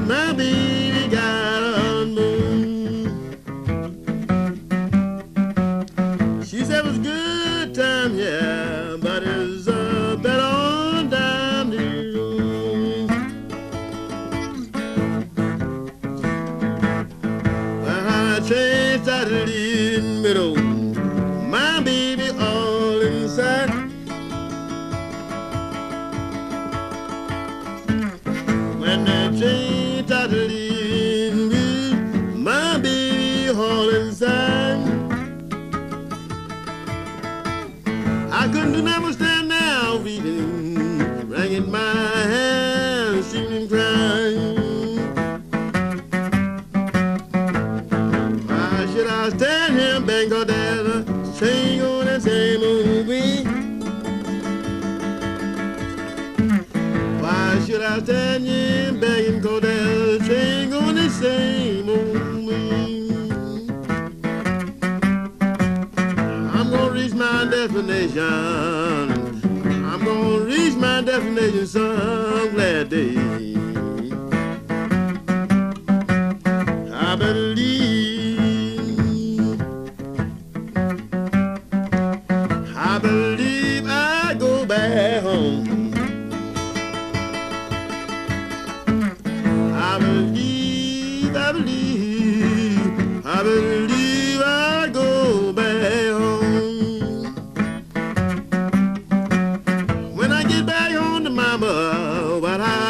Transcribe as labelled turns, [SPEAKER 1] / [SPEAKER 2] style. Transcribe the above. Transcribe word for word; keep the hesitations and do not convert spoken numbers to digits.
[SPEAKER 1] my baby got a moon. She said it was a good time, yeah, but it's uh, better on down the road. When I changed out of the middle, my baby all inside. When I changed out of the middle, my baby all inside. I couldn't do never stand now, weeping, wringing my hands, singing, crying. Why should I stand here begging, 'cause there's a train on that same old way? Why should I stand here begging, 'cause there's a train on the same old way? I'm gonna reach my destination. I'm gonna reach my destination some glad day. I believe, I believe I go back home. I believe, I believe, I believe I go back home. When I get back home to mama, what I